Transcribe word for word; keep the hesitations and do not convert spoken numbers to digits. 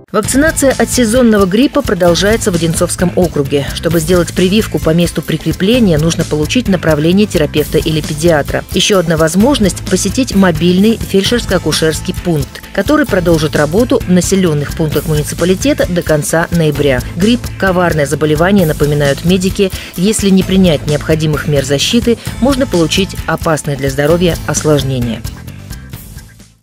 Вакцинация от сезонного гриппа продолжается в Одинцовском округе. Чтобы сделать прививку по месту прикрепления, нужно получить направление терапевта или педиатра. Еще одна возможность – посетить мобильный фельдшерско-акушерский пункт, который продолжит работу в населенных пунктах муниципалитета до конца ноября. Грипп – коварное заболевание, напоминают медики. Если не принять необходимых мер защиты, можно получить опасные для здоровья осложнения.